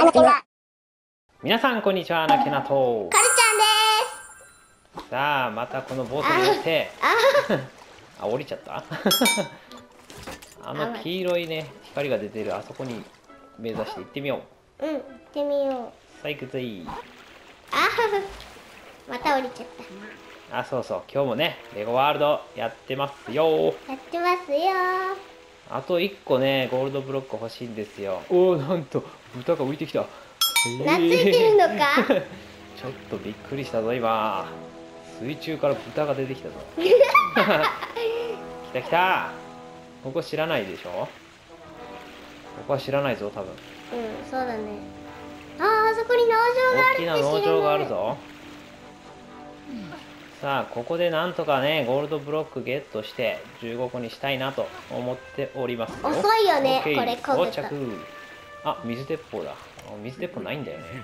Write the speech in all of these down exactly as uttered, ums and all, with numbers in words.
あのけな。 皆さんこんにちは、なけなと。 カルちゃんです。 さあ、またこのボートに乗ってあ、降りちゃったあの黄色いね、光が出てるあそこに目指して行ってみよう。うん、行ってみよう。 う。さあ行くぜい。 あまた降りちゃっあ、そうそう、今日もね、レゴワールドやってますよ。 た。やってますよ。 あといっこね、ゴールドブロック欲しいんですよ。おお、なんと豚が浮いてきた。 懐いてるのかちょっとびっくりしたぞ今。水中から豚が出てきたぞ。来た来た。ここ知らないでしょ。ここは知らないぞ多分。 うん、そうだね。ああ、あそこに農場がある大きな農場があるぞ。さあここでなんとかねゴールドブロックゲットしてじゅうごこにしたいなと思っておりますよ。 遅いよね、 OK これこぐと。 到着。あ、水鉄砲だ。あ、水鉄砲ないんだよね。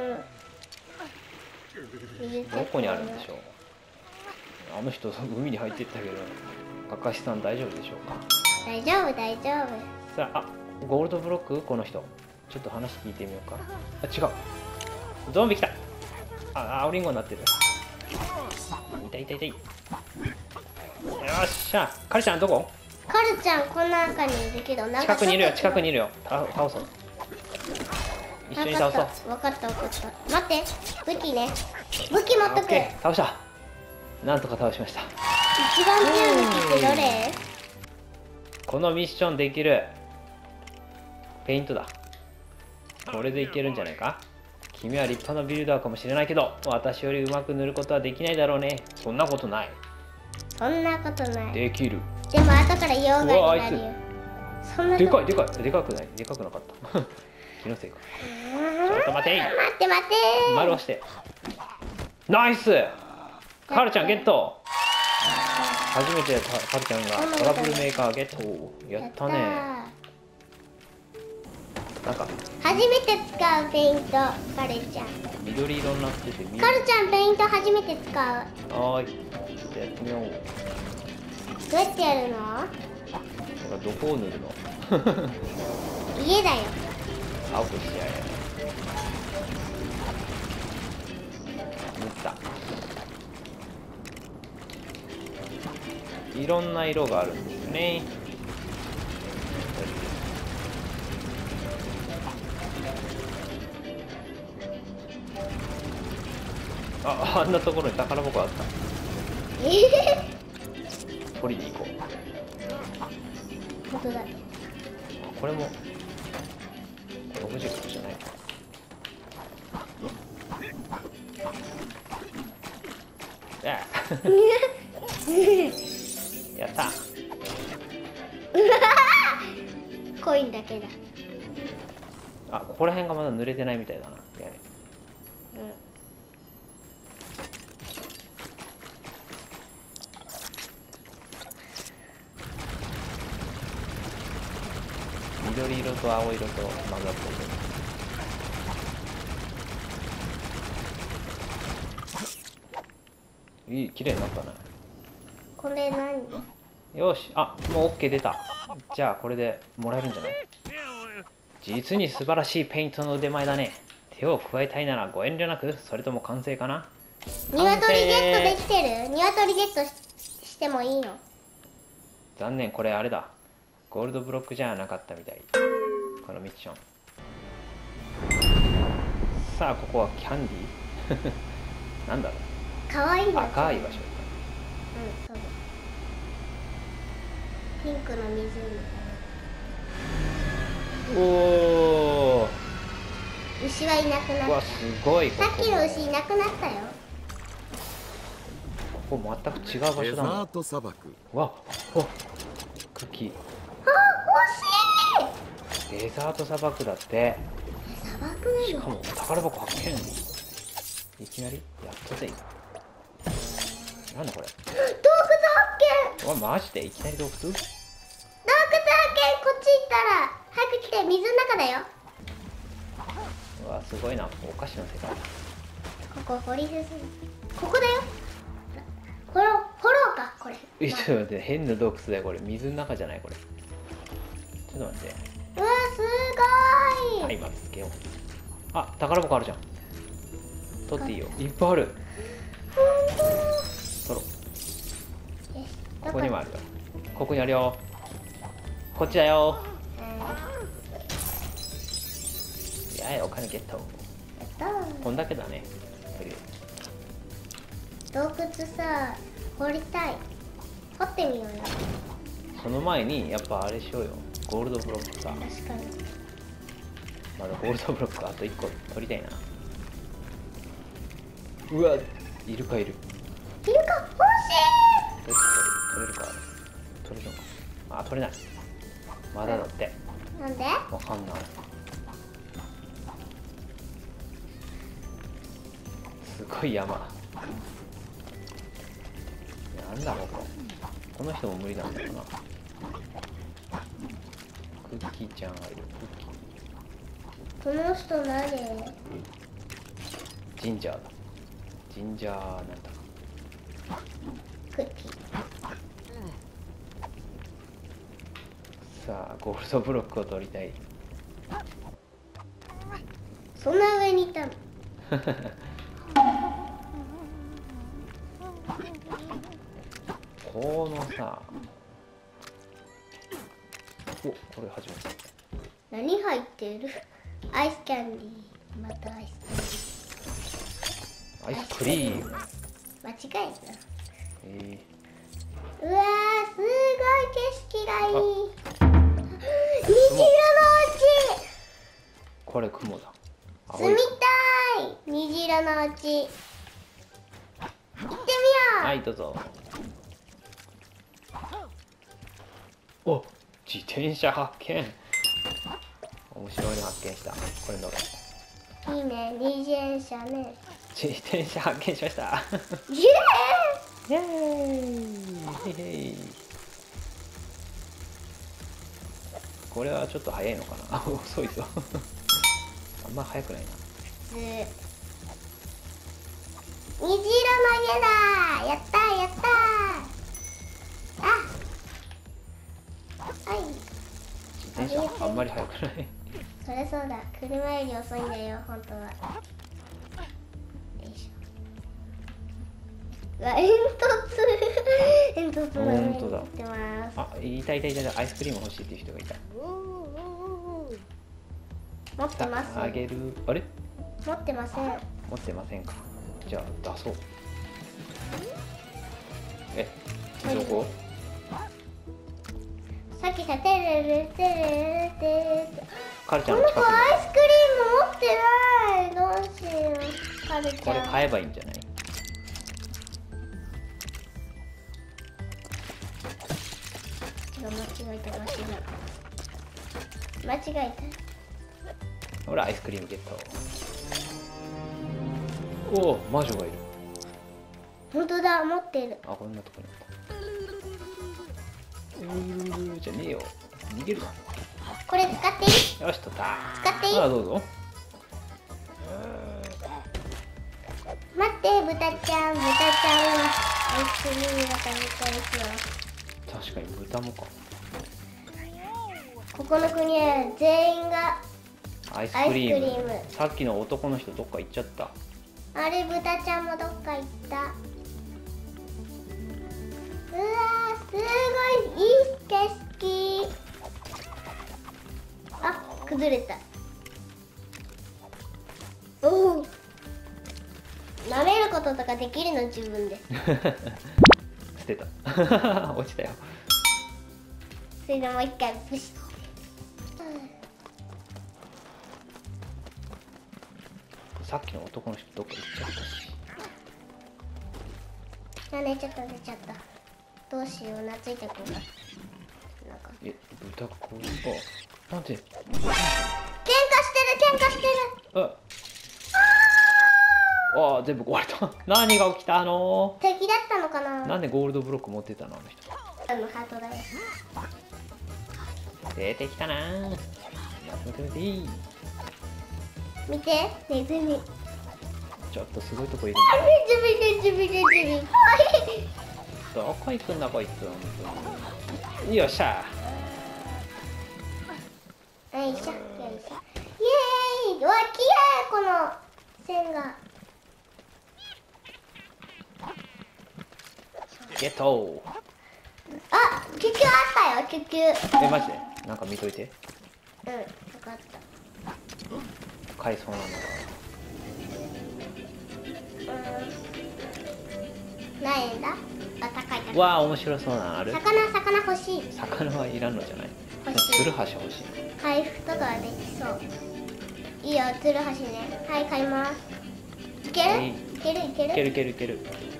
うんどこにあるんでしょう。あの人海に入っていったけど、かかしさん大丈夫でしょうか。 大丈夫大丈夫。 さあ、あ、ゴールドブロックこの人。ちょっと話聞いてみようか。あ、違う。ゾンビ来た。あ、青リンゴになってる。痛い痛い痛い。よっしゃ。カルちゃんどこ？ カルちゃんこの中にいるけど、なんか近くにいるよ、近くにいるよ。た倒そう。一緒に倒そう。 分かった分かった。待って、武器ね。武器持っとく。 オッケー、倒した。なんとか倒しました。 一番強い武器ってどれ？ このミッションできるペイントだ。これでいけるんじゃないか。君は立派なビルダーかもしれないけど、私よりうまく塗ることはできないだろうね。そんなことない。 そんなことない。 できる。 でも後から溶岩になるよ。そんなでかいでかいでかくない、でかくなかった気のせいか。ちょっと待て。 待って待って丸押して。ナイス。カルちゃんゲット。初めてカルちゃんがトラブルメーカーゲット。やったね。なんか初めて使うペイント、カルちゃん。 緑色になってて、 カルちゃんペイント初めて使う。 はーい。ちょっとやってみよう。 どうやってやるの？ なんかどこを塗るの？ 家だよ。 青くしてやれ。塗った。いろんな色があるんですよね。あ、あんなところに宝箱あった。 え取りに行こう。 本当だ。 これもオブジェクトじゃないか。やった。 コインだけだ。 あ、ここら辺がまだ濡れてないみたいだな。緑色と青色と混ざってる。いい、綺麗になったね。 これ何？ よし、あ、もう OK 出た。じゃあこれでもらえるんじゃない？実に素晴らしいペイントの腕前だね。手を加えたいならご遠慮なく。それとも完成かな？ ニワトリゲットできてる？ニワトリゲット し, してもいいの？ 残念、これあれだ。ゴールドブロックじゃなかったみたい。このミッション。さあここはキャンディーなんだろう。 かわいいな。 赤い場所。 うん、そうだ。ピンクの湖。 おお。 牛はいなくなっうわ、 た。 すごい。ここさっきの牛いなくなったよ。 ここ全く違う場所だもん。 デザート砂漠。 わ、お、クッキー。 あ、 デザート砂漠だって。 欲しい。砂漠なの？ しかも宝箱発見。いきなりやっとぜ。なんだこれ。 洞窟発見。 うわ、マジでいきなり洞窟？ 洞窟発見。こっち行ったら早く来て、水の中だよ。 うわ、すごいな。お菓子の世界。 ここ掘り進む。ここだよ。掘ろう、掘ろうか、これ。 え、ちょっと待って、変な洞窟だよこれ。水の中じゃないこれ。ちょっと待って。 うわ、すごーい。 はい、まつけよう。 あ、宝箱あるじゃん。取っていいよ。いっぱいある。取ろう。 よし、 ここにもあるよ。ここにあるよ。こっちだよ。やい、お金ゲット。 やったー。 こんだけだね。とりあ洞窟さ、掘りたい。掘ってみようよ。 えずその前にやっぱあれしようよ。ゴールドブロックさ。 確かに。 まだゴールドブロックあといっこ取りたいな。うわ、イルカいる。 イルカ欲しどっち取れ取れるか。取れるのか。あ、取れない。まだだって。 い。なんで？ わかんない。すごい山。なんだろうこれ。この人も無理なんだろうな。クッキーちゃんがいる。クッキー。 この人誰？ ジンジャーだ。ジンジャーなんだか。 クッキー。 さあ、ゴールドブロックを取りたい。 そんな上にいたの。 このさ。お、これ初めて。 何入ってる？アイスキャンディー。またアイスアイスクリーム。 間違ええた。うわー、すごい景色がいい。虹色のー、これ雲だ。 お家。住みたい。虹色のお家。行ってみよう。 はい、どうぞ。お、自転車発見。面白いの発見した。これ乗る。 いいね、自転車ね。 自転車発見しました。 イエイエーイ。へいへい。これはちょっと早いのかな。あ、遅いぞ。あんま早くないな。 ーイ。虹色の家だ。やったーやったー。あ。はい。 自転車あんまり速くない。 それそうだ。車より遅いんだよ、本当は。よいしょ。うわ、煙突。煙突の上に行ってます。 あ、いたいたいたいた。アイスクリーム欲しいっていう人がいた。 持ってます。 あげる。あれ持ってません。 持ってませんか。じゃあ出そう。え、どこ？ さっきさ、テレレテレレテレレ。 カルちゃこの子んの近くに。 アイスクリーム持ってない。どうしよう。カルちこれゃん。 買えばいいんじゃない？ 違う、間違えた、間違えた。間違えほら、アイスクリームゲット。おお、魔女がいる。 た。本当だ、持ってる。 あ、こんなとこにあった。うー、じゃねえよ。逃げるな。 これ使っていい？ よし、取った。 使っていい？ あ、どうぞ。 待って、豚ちゃん、豚ちゃんはアイスクリームが食べたいですよ。 確かに豚もか。 ここの国は全員がアイスクリーム。 アイスクリームさっきの男の人どっか行っちゃった。 あれ、豚ちゃんもどっか行った。うわー、すごいいい景色。あ、崩れた。おお、舐めることとかできるの自分で。 捨てた。落ちたよ。 それでもう一回プシッ。 さっきの男の人どっか行っちゃったし。 あ、寝ちゃった寝ちゃった。どうしよう、懐いてこうか。なんかえ、豚こう。あ、なんで。 喧嘩してる喧嘩してる。 あ。ああ、全部壊れた。何が起きたの？ 敵だったのかな。 なんでゴールドブロック持ってたのあの人。 あのハートだよ。 出てきたなー。やってみていい。 見て、ネズミ。 ちょっとすごいとこいるんあ、 だ。 ネズミネズミネズミ。 どこ行くんだこいつ。本当に。よっしゃ。 よいしょよいしょ。イエーイ。うわ、綺麗。 この線が。 ゲット。 あ、救急あったよ、救急。 え、マジでなんか見といて。 うん、分かった。 買いそうなのうん、何円だ。あ、高い高い。 わあ、面白そうなのある。 魚魚欲しい。 魚はいらんのじゃない。 欲しい。 ツルハシ欲しい。 回復とかできそう。いいよ、ツルハシね。はい、買います。いける、 はいいけるいけるいけるいけるいける。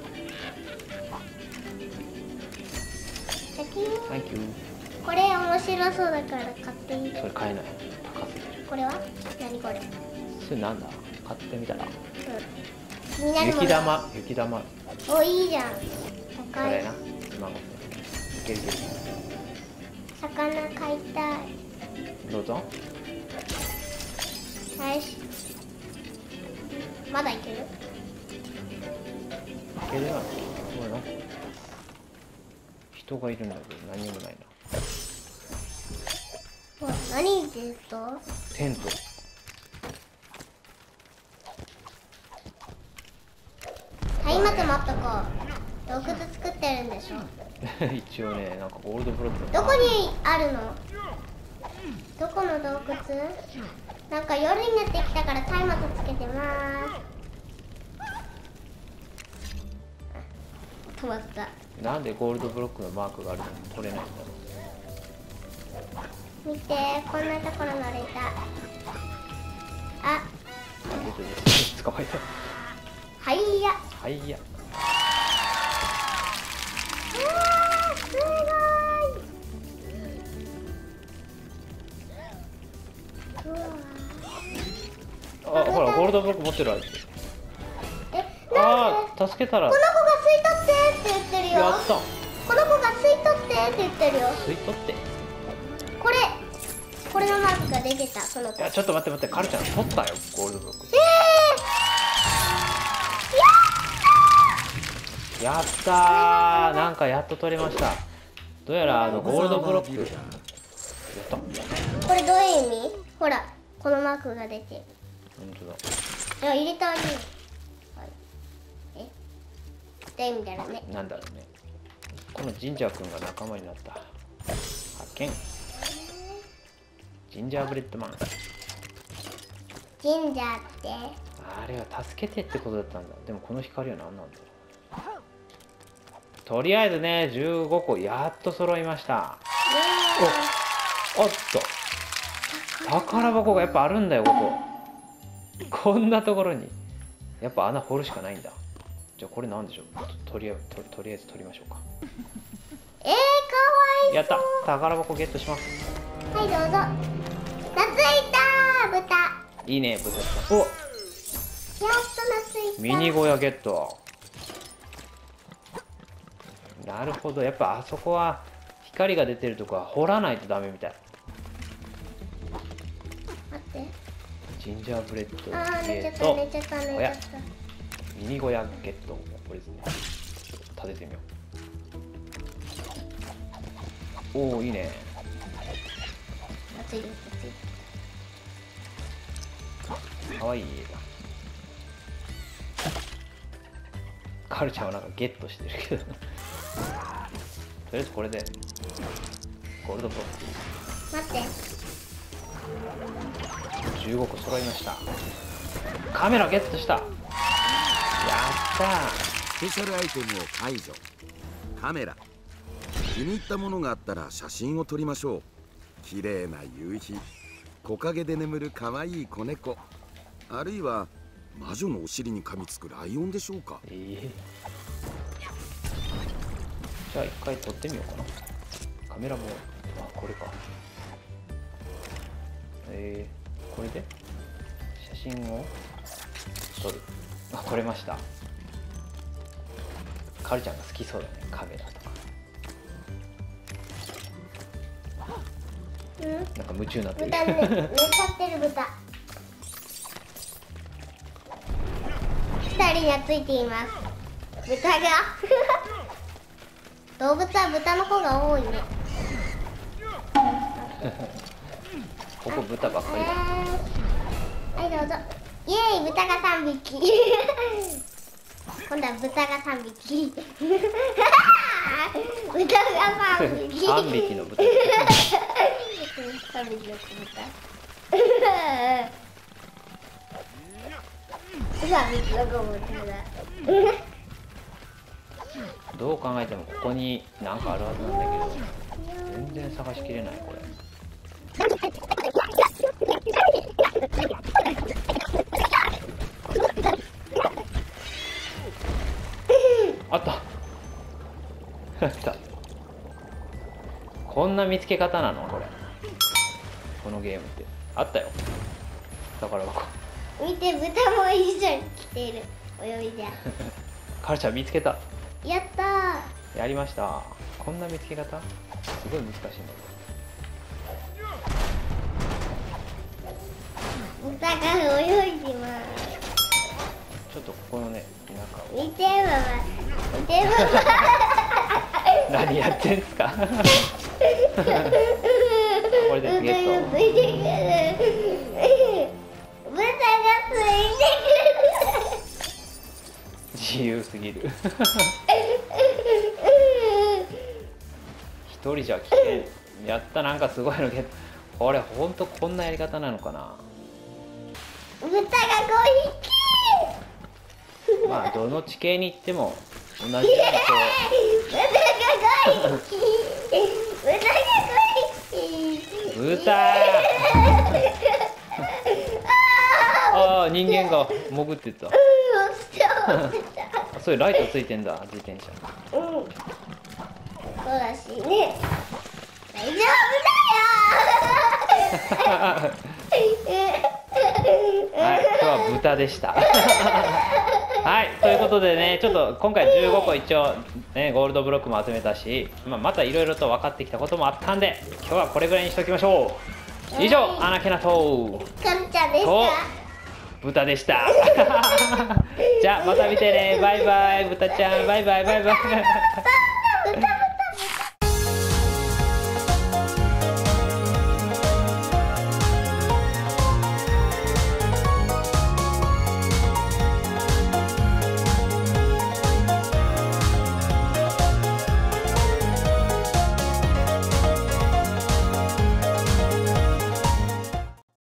シャキーン。 サンキュー。 これ面白そうだから買っていい。 それ買えない。高すぎる。 これは何これ。 それなんだ。買ってみたら。 うん、気になるもの。 雪玉雪玉。 お、いいじゃん。 こ高い。 れな。今もいけるいける。 魚買いたい。 どうぞ。 よし。まだいける。 いけるな。これなんか人がいるんだけど何にもないな。 ほら、何でと。 テント。 松明持っとこう。洞窟作ってるんでしょ。 一応ね、なんかゴールドブロック。 どこにあるの。どこの洞窟。なんか夜になってきたから松明つけてます。止まった。 なんでゴールドブロックのマークがあるのに取れないんだろう。 見て、こんなところ乗れた。あ、 出てる。捕まえた。 はいや。 はいや。 うわー、すごい。うわあ、ほらゴールドブロック持ってるあいつ。 ー。え、なんあで。 あ、助けたら。 この子が吸い取ってって言ってるよ。 やった。 この子が吸い取ってって言ってるよ。 吸い取って。 これ、これのマークが出てた、その子。 いや、ちょっと待って待って、カルちゃん取ったよ、ゴールドブロック。 えー、ややったー、なんかやっと取れました。どうやらあのゴールドブロック。やった。 ー、これどういう意味。ほら、このマークが出てる。 本当だ。 いや、入れたらいい。はい、えって意味だろうね。 なんだろうね。このジンジャー君が仲間になった。発見。ジンジャーブレッドマン。 ジンジャーって。 あれは助けてってことだったんだ。でもこの光は何なんだろう。とりあえずね、じゅうごこやっと揃いました。おおっと宝箱がやっぱあるんだよ、ここ。こんなところにやっぱ穴掘るしかないんだ。じゃあこれなんでしょう。 と, と, りあえず と, とりあえず取りましょうか。 えー、かわいい。 やった、宝箱ゲットします。 はい、どうぞ。懐いたー、豚。 いいね、豚さん。お、 やっと懐いた。 ミニ小屋ゲット。なるほど、やっぱあそこは光が出てるとこは掘らないとダメみたい。 待って。 ジンジャーブレッドあー、寝ちゃったゲット。 寝ちゃった寝ちゃった。 ミニ小屋ゲット。これですね。立ててみよう。おお、いいね。 熱い熱い。 かわいい家だ。カルちゃんはなんかゲットしてるけどとりあえずこれでゴールドブロッ待って。 クじゅうごこ揃いました。カメラゲットした。やったー。 スペシャルアイテムを解除。カメラ。気に入ったものがあったら写真を撮りましょう。綺麗な夕日、木陰で眠る可愛い子猫、あるいは魔女のお尻に噛みつくライオンでしょうか。 えー、じゃあ一回撮ってみようかな。カメラも、あ、これか。えー、これで写真を撮る。あ、撮れました。カルちゃんが好きそうだね、カメラとか。 うん、 なんか夢中になってる。 豚ね、寝ちゃってる豚。二人にはついています。豚が動物は豚の方が多いね。 ここ豚ばっかりだ。 はい、どうぞ。 イエーイ、豚がさんびき。今度は豚がさんびき。豚がさんびき。 さんびきの豚。 さんびきの豚。さんびきの子豚だ。 どう考えてもここに何かあるはずなんだけど、全然探しきれないこれ。あったあったこんな見つけ方なのこれ。このゲームってあったよ。宝箱。 見て、豚も一緒に来ている。泳いで。 カルちゃん見つけた。 やったー。 やりました。こんな見つけ方すごい難しいんだけど。 豚が泳いでます。 ちょっとここのね田舎を見て、ママ。見て、ママ。 何やってんすかこれでゲット。 豚がついてくる。豚がついて自由すぎる一人じゃ危険。やった。なんかすごいのゲット。これほんとこんなやり方なのかな。 豚がごひき。 まあどの地形に行っても同じようにこ豚がごひき。豚がごひき。 う豚ああ人間が潜ってった。それライトついてんだ自転車。 うん。そうらしいね。大丈夫だよ。 はい、今日は豚でしたはい、ということでね、ちょっと今回じゅうごこ一応、ね、ゴールドブロックも集めたし、まあ、またいろいろと分かってきたこともあったんで、今日はこれぐらいにしておきましょう。以上、アナケナとカルちゃんでしとた。 豚でしたじゃあまた見てね。バイバイ。豚ちゃんバイバイバイバイ豚